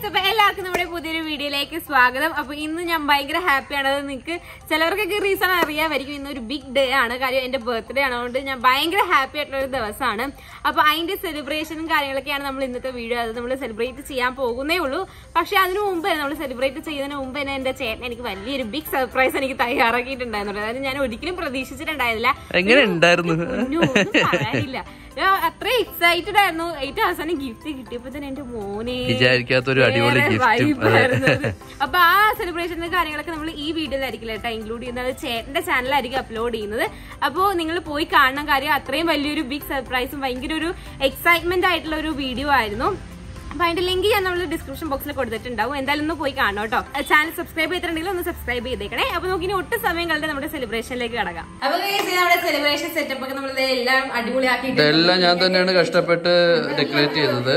അപ്പൊ എല്ലാവർക്കും നമ്മുടെ പുതിയൊരു വീഡിയോയിലേക്ക് സ്വാഗതം. അപ്പൊ ഇന്ന് ഞാൻ ഭയങ്കര ഹാപ്പിയാണ്. അത് നിങ്ങൾക്ക് ചിലവർക്കൊക്കെ റീസൺ അറിയാമായിരിക്കും. ഇന്നൊരു ബിഗ് ഡേ ആണ്, കാര്യം എന്റെ ബർത്ത്ഡേ ആണ്. അതുകൊണ്ട് ഞാൻ ഭയങ്കര ഹാപ്പി ആയിട്ടുള്ള ഒരു ദിവസമാണ്. അപ്പൊ അതിന്റെ സെലിബ്രേഷനും കാര്യങ്ങളൊക്കെയാണ് നമ്മൾ ഇന്നത്തെ വീഡിയോ. അത് നമ്മൾ സെലിബ്രേറ്റ് ചെയ്യാൻ പോകുന്നേ ഉള്ളൂ. പക്ഷെ അതിനു മുമ്പ് നമ്മൾ സെലിബ്രേറ്റ് ചെയ്യുന്നതിന് മുമ്പ് തന്നെ എന്റെ ചേട്ടൻ എനിക്ക് വലിയൊരു ബിഗ് സർപ്രൈസ് എനിക്ക് തയ്യാറാക്കിയിട്ടുണ്ടായിരുന്നു. അതായത് ഞാൻ ഒരിക്കലും പ്രതീക്ഷിച്ചിട്ടുണ്ടായിരുന്നില്ല. പറയാനില്ല, അത്ര എക്സൈറ്റഡ് ആയിരുന്നു. ഏറ്റവും അവസാനം ഗിഫ്റ്റ് കിട്ടിയപ്പോ തന്നെ എന്റെ മോനെ വിചാരിക്കാത്തൊരു അടിപൊളി അപ്പൊ ആ സെലിബ്രേഷന്റെ കാര്യങ്ങളൊക്കെ നമ്മൾ ഈ വീഡിയോയിലായിരിക്കില്ല കേട്ടോ ഇൻക്ലൂഡ് ചെയ്യുന്നത്. ചേട്ടന്റെ ചാനലായിരിക്കും അപ്ലോഡ് ചെയ്യുന്നത്. അപ്പൊ നിങ്ങൾ പോയി കാണണം. കാര്യം അത്രയും വലിയൊരു ബിഗ് സർപ്രൈസും ഭയങ്കര ഒരു എക്സൈറ്റ്മെന്റ് ആയിട്ടുള്ള ഒരു വീഡിയോ ആയിരുന്നു. അപ്പൊ അതിന്റെ ലിങ്ക് ഞാൻ നമ്മൾ ഡിസ്ക്രിപ്ഷൻ ബോക്സിൽ കൊടുത്തിട്ടുണ്ടാവും. എന്തായാലും ഒന്ന് പോയി കാണണം കേട്ടോ. ചാനൽ സബ്സ്ക്രൈബ് ചെയ്തിട്ടുണ്ടെങ്കിൽ ഒന്ന് സബ്സ്ക്രൈബ് ചെയ്തേക്കണേ. അപ്പൊ നമുക്ക് ഇനി ഒട്ടും സമയം കളഞ്ഞ് നമ്മുടെ സെലിബ്രേഷനിലേക്ക് കടക്കാം. അപ്പൊ നമ്മുടെ സെലിബ്രേഷൻ സെറ്റപ്പ് ഒക്കെ നമ്മൾ എല്ലാം അടിപൊളിയാക്കിയിട്ട് എല്ലാം ഞാൻ തന്നെയാണ് കഷ്ടപ്പെട്ട് ഡെക്കറേറ്റ് ചെയ്തത്.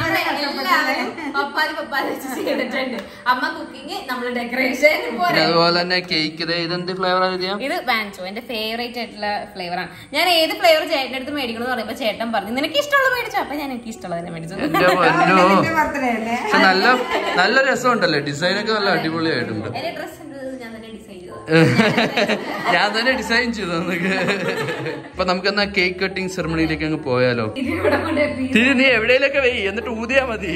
അമ്മ കുക്കിംഗ്, നമ്മള് ഡെക്കറേഷൻ, അതുപോലെ തന്നെ കേക്ക്. ഇതെന്ത് ഫ്ലേവർ ആണ്? ഇത് വാൻചോ, എന്റെ ഫേവറേറ്റ് ആയിട്ടുള്ള ഫ്ലേവർ ആണ്. ഞാൻ ഏത് ഫ്ലേവർ ചേട്ടന്റെ അടുത്ത് മേടിക്കണം എന്ന് പറയുമ്പോ ചേട്ടൻ പറഞ്ഞു നിനക്ക് ഇഷ്ടമുള്ളത് മേടിച്ചോ. അപ്പൊ ഞാൻ എനിക്ക് ഇഷ്ടമുള്ളത് തന്നെ മേടിച്ചു. നല്ല രസമുണ്ടല്ലേ, ഡിസൈനൊക്കെ നല്ല അടിപൊളിയായിട്ടുണ്ട്. ഞാൻ തന്നെ ഡിസൈൻ ചെയ്തു. അപ്പൊ നമുക്ക് എന്നാ കേക്ക് കട്ടിങ് സെറമണിയിലേക്ക് അങ്ങ് പോയാലോ? നീ എവിടെയൊക്കെ വെയ്, എന്നിട്ട് ഊതിയാ മതി.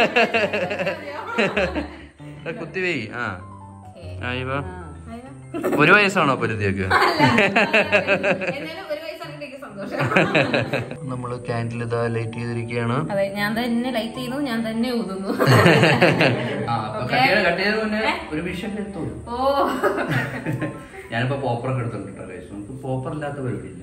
കുത്തി വെയ്. ആയിവാ. 1 വയസ്സാണോ പരിധിയൊക്കെ? നമ്മള് ക്യാൻഡിൽ ഇതാ ലൈറ്റ് ചെയ്തിരിക്കുകയാണ്. അതെ, ഞാൻ തന്നെ ലൈറ്റ് ചെയ്യുന്നു, ഞാൻ തന്നെ ഊതുന്നു. ഒരു വിഷയം എടുത്തോളൂ. ഞാനിപ്പോ പോപ്പറൊക്കെ എടുത്തോണ്ടിട്ടോ. നമുക്ക് പോപ്പർ ഇല്ലാത്ത പരിപാടിയില്ല.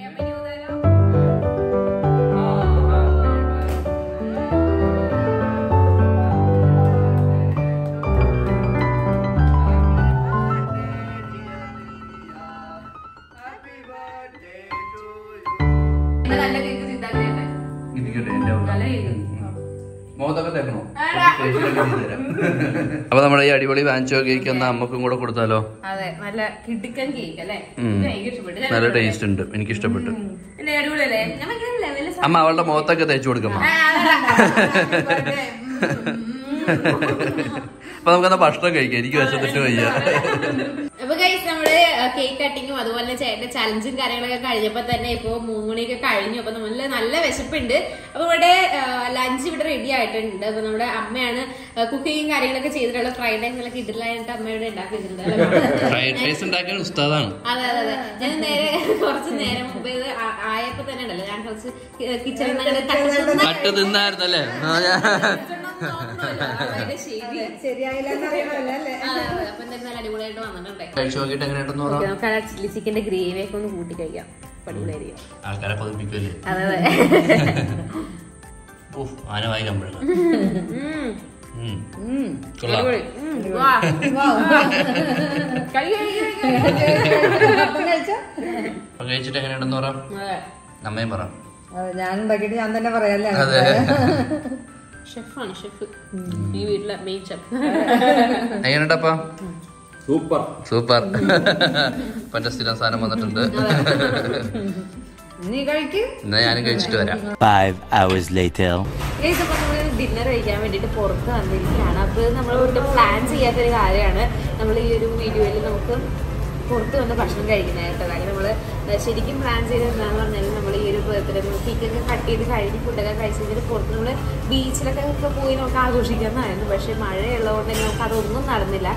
അപ്പൊ നമ്മുടെ ഈ അടിപൊളി വാൻചോ കേക്ക് എന്നാ അമ്മക്കും കൂടെ കൊടുത്താലോ? അതെ, നല്ല കിടിക്കൻ കേക്ക് അല്ലേ? നല്ല ടേസ്റ്റ് ഉണ്ട്, എനിക്ക് ഇഷ്ടപ്പെട്ടു. അമ്മ അവളുടെ മുഖത്തൊക്കെ തേച്ചു കൊടുക്കമ്മ. അപ്പൊ നമുക്കെന്നാ ഭക്ഷണം കഴിക്കാം, എനിക്ക് വിശന്നിട്ട് വയ്യ. അപ്പൊ ഗൈസ്, നമ്മള് കേക്ക് കട്ടിങ്ങും അതുപോലെ ചേട്ടന്റെ ചലഞ്ചും കാര്യങ്ങളൊക്കെ കഴിഞ്ഞപ്പോ തന്നെ ഇപ്പൊ 3 മണിയൊക്കെ കഴിഞ്ഞു. അപ്പൊ നമ്മള് നല്ല വിശപ്പുണ്ട്. അപ്പൊ ഇവിടെ ലഞ്ച് ഇവിടെ റെഡി ആയിട്ടുണ്ട്. അപ്പൊ നമ്മുടെ അമ്മയാണ് കുക്കിങ്ങും കാര്യങ്ങളൊക്കെ ചെയ്തിട്ടുള്ള ഫ്രൈഡ് റൈസിലൊക്കെ ഇതിലായിട്ട് അമ്മ ഇവിടെ ഉണ്ടാക്കിയിട്ടുണ്ട്. അതെ അതെ അതെ, ഞാൻ നേരെ കുറച്ച് നേരം മുമ്പ് ഇത് ആയപ്പോ തന്നെ ഉണ്ടല്ലോ, ഞാൻ കുറച്ച് കിച്ചണിൽ തട്ട് തിന്നായിരുന്നല്ലേ? അടിപൊളിയായിട്ട് വന്നിട്ടുണ്ട്. ചില്ലി ചിക്കന്റെ ഗ്രേവി ഒക്കെ ഒന്ന് കൂട്ടി കഴിക്കാം. ആൾക്കാരെ പതിപ്പിക്കല്ലേ? അതെ കഴിച്ചിട്ട് എങ്ങനെയുണ്ടെന്ന് പറ. അമ്മയും പറ. ഞാൻ ഉണ്ടാക്കിട്ട് ഞാൻ തന്നെ പറയാല്ലേ. ഷെഫാണ്, ഷെഫ്. ഈ വീട്ടിലെ മെയിൻ ഷെഫ്. എങ്ങനെയുണ്ടപ്പാ? Super super. പന്റെ സ്ഥിരം സാധനം വന്നിട്ടുണ്ട്. എന്നാ ഞാനും കഴിച്ചിട്ട് വരാം. 5 hours later. ഡിന്നർ കഴിക്കാൻ വേണ്ടിട്ട് പുറത്ത് വന്നിരിക്കുകയാണ്. അപ്പൊ നമ്മൾ പ്ലാൻ ചെയ്യാത്തൊരു കാര്യമാണ് നമ്മൾ ഈ ഒരു വീഡിയോയിൽ നമുക്ക് പുറത്ത് വന്ന് ഭക്ഷണം കഴിക്കുന്നതായിട്ട്. കാര്യം നമ്മള് ശരിക്കും പ്ലാൻ ചെയ്തത് എന്താണെന്ന് പറഞ്ഞാൽ നമ്മൾ ഈ ഒരു ബർത്ത്ഡേ കേക്കൊക്കെ കട്ട് ചെയ്ത് കഴിഞ്ഞ് ഫുഡൊക്കെ കഴിച്ച് കഴിഞ്ഞിട്ട് പുറത്ത് നമ്മള് ബീച്ചിലൊക്കെ പോയി നമുക്ക് ആഘോഷിക്കുന്നതായിരുന്നു. പക്ഷെ മഴയുള്ളതുകൊണ്ട് തന്നെ നമുക്ക് അതൊന്നും നടന്നില്ല.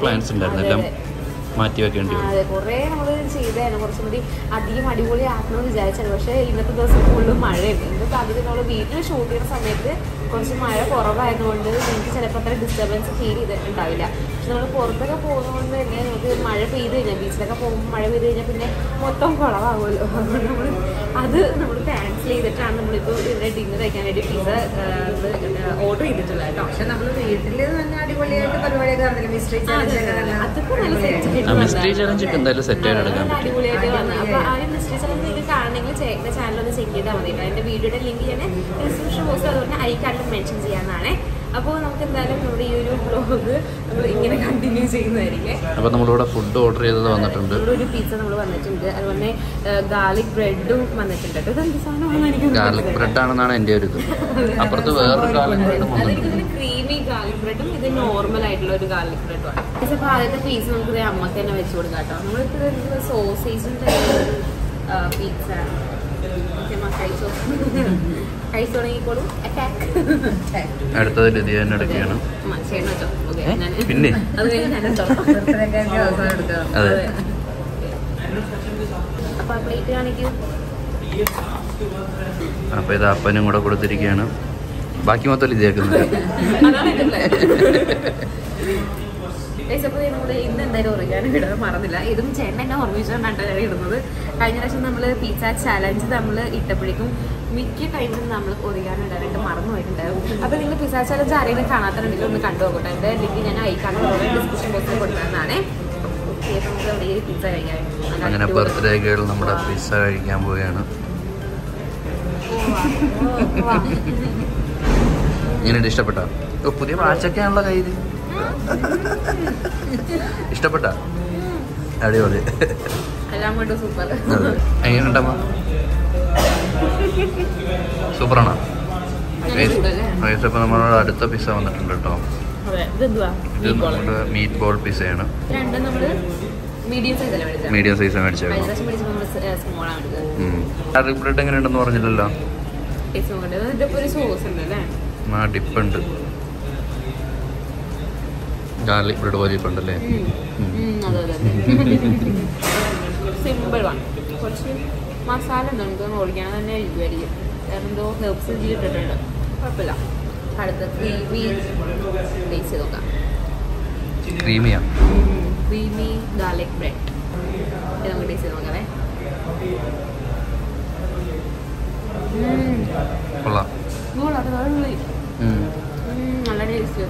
അതെ, കുറെ നമ്മള് ചെയ്തായിരുന്നു. കുറച്ചും കൂടി അധികം അടിപൊളി ആക്കണമെന്ന് വിചാരിച്ചാണ്. പക്ഷെ ഇന്നത്തെ ദിവസം ഫുള്ള് മഴയുണ്ട്. ഇന്നത്തെ പകുതി നമ്മൾ വീട്ടിൽ ഷൂട്ട് ചെയ്യുന്ന സമയത്ത് കുറച്ച് മഴ കുറവായതുകൊണ്ട് നിങ്ങൾക്ക് ചിലപ്പോൾ അത്ര ഡിസ്റ്റർബൻസ് ഫീൽ ചെയ്തിട്ടുണ്ടാവില്ല. പക്ഷെ നമ്മൾ പുറത്തൊക്കെ പോകുന്നതുകൊണ്ട് തന്നെ നമുക്ക് മഴ പെയ്ത് കഴിഞ്ഞാൽ, ബീച്ചിലൊക്കെ പോകുമ്പോൾ മഴ പെയ്ത് കഴിഞ്ഞാൽ പിന്നെ മൊത്തം കുളമാകുമല്ലോ. അതുകൊണ്ട് നമ്മൾ ക്യാൻസൽ ചെയ്തിട്ടാണ് നമ്മളിപ്പോൾ ഇവിടെ ഡിന്നർ കഴിക്കാൻ വേണ്ടി പിസ്സ ഓർഡർ ചെയ്തിട്ടുള്ളത് കേട്ടോ. പക്ഷെ നമ്മൾ വീട്ടില് തന്നെ അടിപൊളിയായിട്ട് പരിപാടിയൊക്കെ നടന്നില്ല. മിസ്റ്ററി ചലഞ്ച് അതൊക്കെ നല്ല അടിപൊളിയായിട്ട് വന്നു. അപ്പൊ ആ ഒരു മിസ്റ്ററി ചലഞ്ച് നിങ്ങൾക്ക് കാണണമെങ്കിൽ ചേട്ടന്റെ ചാനൽ ഒന്ന് ചെക്ക് ചെയ്താൽ മതി. അതിന്റെ വീഡിയോയുടെ ലിങ്ക് ഞാൻ ഡിസ്ക്രിപ്ഷൻ ബോക്സിൽ അതുകൊണ്ട് ഐ കാർഡിൽ മെൻഷൻ ചെയ്യാനാണ്. അപ്പോൾ നമുക്ക് എന്തായാലും നമ്മുടെ ഈ ഒരു വ്ലോഗ് നമ്മൾ ഇങ്ങനെ കണ്ടിന്യൂ ചെയ്യുന്നതായിരിക്കും. അപ്പോൾ നമ്മളിവിടെ ഫുഡ് ഓർഡർ ചെയ്തത് വന്നിട്ടുണ്ട്. ഒരു പിസ്സ നമ്മൾ വന്നിട്ടുണ്ട്, അതുപോലെ ഗാർലിക് ബ്രെഡും വന്നിട്ടുണ്ട്. ഇതെന്ത് സാധനമാണ്? ഗാർലിക് ബ്രെഡ് ആണെന്നാണ് എൻ്റെ ഒരു ഇത്. അപ്പുറത്ത് വേറൊരു ഗാർലിക് ബ്രെഡ് ക്രീമി ഗാർലിക് ബ്രെഡും ഇത് നോർമൽ ആയിട്ടുള്ള ഒരു ഗാർലിക് ബ്രെഡുമാണ്. അപ്പോൾ ആദ്യത്തെ പീസ് നമുക്ക് അമ്മക്ക് തന്നെ വെച്ച് കൊടുക്കാം കേട്ടോ. നമ്മൾക്ക് സോസേജിൻ്റെ പിസ്സ കഴിച്ചു തുടങ്ങിക്കോളും. അടുത്തത് ലിദിയ തന്നെ എടുക്കുകയാണ്. പിന്നെ അതെ, അപ്പൊ ആ പ്ലേറ്റ് കാണിക്കൂ. അപ്പൊ ഇത് അപ്പനും കൂടെ കൊടുത്തിരിക്കുകയാണ്. ബാക്കി മൊത്തം ലിദിയാക്കുന്നത്. നമ്മൾ ഇന്ന് എന്തായാലും ഉറങ്ങാനും ഇടാൻ മറന്നില്ല. ഇതും ചേട്ടൻ എന്നെ ഓർമ്മിച്ചുകൊണ്ടാണ് ഞാൻ ഇടുന്നത്. കഴിഞ്ഞ പ്രാവശ്യം നമ്മൾ പിസ്സ ചലഞ്ച് നമ്മൾ ഇട്ടപ്പോഴേക്കും മിക്ക ടൈമിലും നമ്മൾ ഒറിയാനിടാനായിട്ട് മറന്നു പോയിട്ടുണ്ടാവും. അപ്പോൾ നിങ്ങൾ പിസ്സ ചലഞ്ച് ആരെങ്കിലും കാണാത്തുണ്ടെങ്കിൽ ഒന്ന് കണ്ടു നോക്കട്ടെ. എൻ്റെ ലിങ്ക് ഞാൻ അയക്കാനുള്ള ഡിസ്ക്രിപ്ഷൻ ബോക്സിൽ കൊടുക്കുന്നതാണ്. പിസ്സ കഴിക്കാൻ അങ്ങനെ ബർത്ത്ഡേ ഗേൾ നമ്മുടെ പിസ്സ കഴിക്കാൻ പോവുകയാണ്. ഇങ്ങനെ ഇഷ്ടപ്പെട്ടോ? പുതിയ വാച്ചൊക്കെയാണല്ലോ കയ്യിൽ. ഇഷ്ടപ്പെട്ട? അടിപൊളി. എങ്ങനെയുണ്ടമ്മ? സൂപ്പറാണോ? ഇപ്പൊ നമ്മളോട് അടുത്ത പിസ്സ വന്നിട്ടുണ്ട് കേട്ടോ. ഇത് നമ്മുടെ മീറ്റ് ബോൾ പിസ്സയാണ്. മീഡിയം സൈസ് മേടിച്ചത്. ഗാർലിക് ബ്രെഡ് എങ്ങനെയുണ്ടെന്ന് പറഞ്ഞില്ലല്ലോ. ആ ഡിപ്പുണ്ട്. ഗാർലിക് ബ്രെഡ് പോലെ ഇപ്പുണ്ടല്ലേ. സിമ്പിൾ ആണ്. കുറച്ച് മസാല ഉണ്ടോ ഓടിക്കണം തന്നെ ഇരിക്കുമായിരിക്കും. എന്തോ ഹെർബ്സ് ഇട്ടിട്ടുണ്ട്. കുഴപ്പമില്ല. അടുത്ത ക്രീമി ടേസ്റ്റ് ചെയ്ത് നോക്കാം. ക്രീമിയാ? ക്രീമി ഗാർലിക് ബ്രെഡ് ഇത് നമുക്ക് ടേസ്റ്റ് ചെയ്ത് നോക്കാവേ. നല്ല ടേസ്റ്റ്.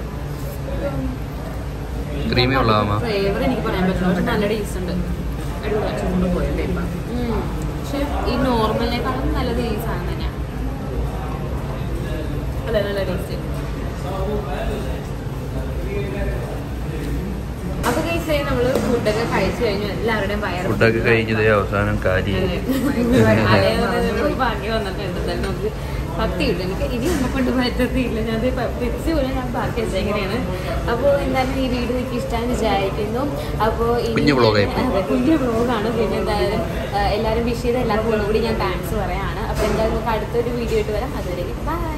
ക്രീമി ഉള്ളതാ ഫ്ലേവർ എനിക്ക് പറയാൻ പറ്റില്ല, പക്ഷെ നല്ല ടേസ്റ്റ് ഉണ്ട്. അടിപൊളി പോയല്ലേ ഇപ്പം. പക്ഷെ ഈ നോർമലിനേക്കാളും നല്ലത് ഈ സാധനം തന്നെയാണ്. അതെ, നല്ല ടേസ്റ്റ്. അപ്പൊ കഴിച്ചേ നമ്മള് ഫുഡൊക്കെ കഴിച്ചു കഴിഞ്ഞു. എല്ലാവരുടെയും ഫുഡൊക്കെ കഴിഞ്ഞത് അവസാനം കാര്യം ബാക്കി വന്നിട്ടുണ്ട്. നമുക്ക് പത്തിയില്ല, എനിക്ക് ഇനി നമ്മ കൊണ്ട് പറ്റത്തില്ല. ഞാൻ പെപ്സി പോലും ഞാൻ ബാക്കി വെച്ചത് എങ്ങനെയാണ്. അപ്പോൾ എന്തായാലും ഈ വീഡിയോ എനിക്ക് ഇഷ്ടമാണെന്ന് വിചാരിക്കുന്നു. അപ്പോൾ കുഞ്ഞു വ്ളോഗാണ്. പിന്നെ എന്തായാലും എല്ലാവരും വിഷ് ചെയ്ത എല്ലാവർക്കും ഒന്നുകൂടി ഞാൻ താങ്ക്സ് പറയാണ്. അപ്പോൾ എന്തായാലും നമുക്ക് അടുത്തൊരു വീഡിയോ ആയിട്ട് വരാം. അതുവരെ ബൈ.